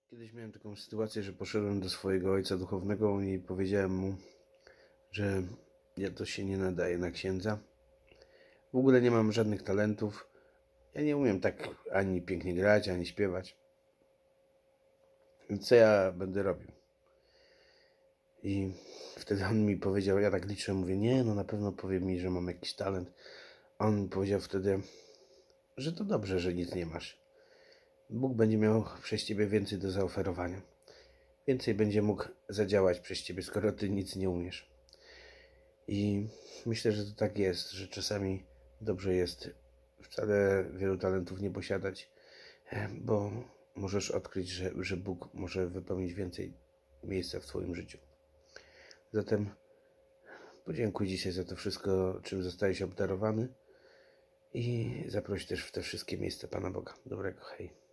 Kiedyś miałem taką sytuację, że poszedłem do swojego ojca duchownego i powiedziałem mu, że ja to się nie nadaję na księdza. W ogóle nie mam żadnych talentów. Ja nie umiem tak ani pięknie grać, ani śpiewać. Więc co ja będę robił? I wtedy on mi powiedział, ja tak liczyłem, mówię, nie, no na pewno powie mi, że mam jakiś talent. A on powiedział wtedy, że to dobrze, że nic nie masz. Bóg będzie miał przez ciebie więcej do zaoferowania. Więcej będzie mógł zadziałać przez ciebie, skoro ty nic nie umiesz. I myślę, że to tak jest, że czasami dobrze jest wcale wielu talentów nie posiadać, bo możesz odkryć, że Bóg może wypełnić więcej miejsca w twoim życiu. Zatem podziękuj dzisiaj za to wszystko, czym zostałeś obdarowany i zaproś też w te wszystkie miejsca Pana Boga. Dobrego, hej.